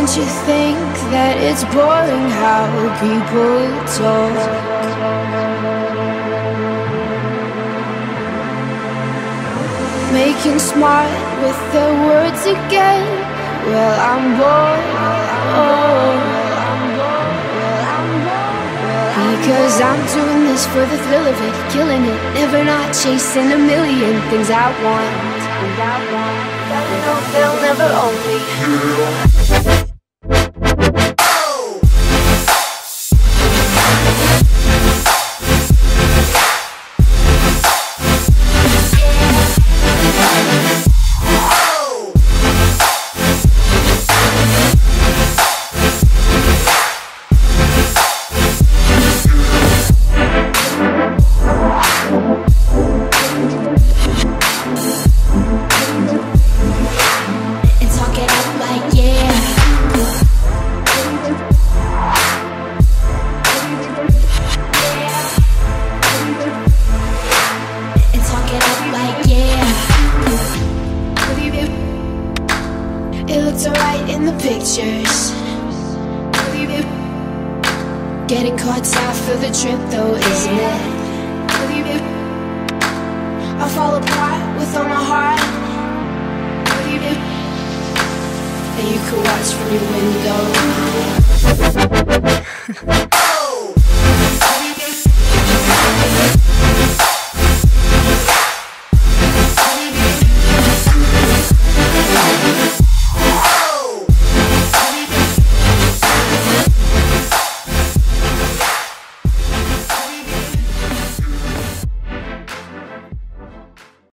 Don't you think that it's boring how people talk? Making smart with their words again. Well, I'm bored. Because I'm doing this for the thrill of it, killing it, never not chasing a million things I want. But no, they'll never own me. It looks alright in the pictures. Getting caught out for the trip though, isn't it? I fall apart with all my heart. And you can watch from your window.